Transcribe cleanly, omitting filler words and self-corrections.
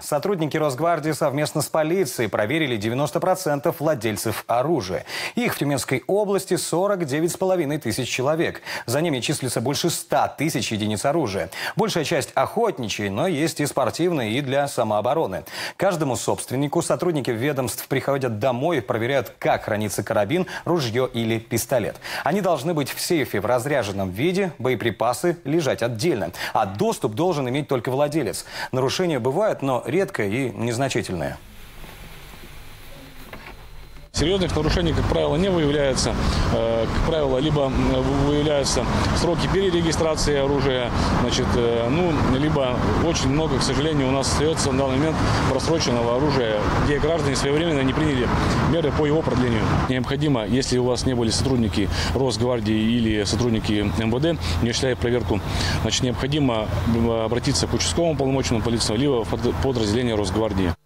Сотрудники Росгвардии совместно с полицией проверили 90% владельцев оружия. Их в Тюменской области 49,5 тысяч человек. За ними числится больше 100 тысяч единиц оружия. Большая часть охотничьей, но есть и спортивные, и для самообороны. Каждому собственнику сотрудники ведомств приходят домой и проверяют, как хранится карабин, ружье или пистолет. Они должны быть в сейфе в разряженном виде, боеприпасы лежать отдельно. А доступ должен иметь только владелец. Нарушения бывают, но редкое и незначительное. Серьезных нарушений, как правило, не выявляется. Как правило, либо выявляются сроки перерегистрации оружия, либо очень много, к сожалению, у нас остается на данный момент просроченного оружия, где граждане своевременно не приняли меры по его продлению. Необходимо, если у вас не были сотрудники Росгвардии или сотрудники МВД, не осуществляя проверку, необходимо обратиться к участковому полномоченному полиции, либо в подразделение Росгвардии.